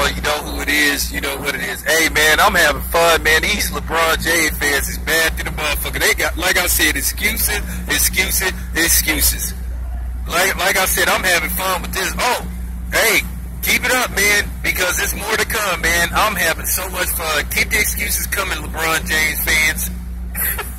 know, you know who it is, you know what it is. Hey, man, I'm having fun, man. These LeBron James fans is mad to the motherfucker. They got, like I said, excuses, excuses, excuses. Like I said, I'm having fun with this. Oh, hey, keep it up, man, because there's more to come, man. I'm having so much fun. Keep the excuses coming, LeBron James fans.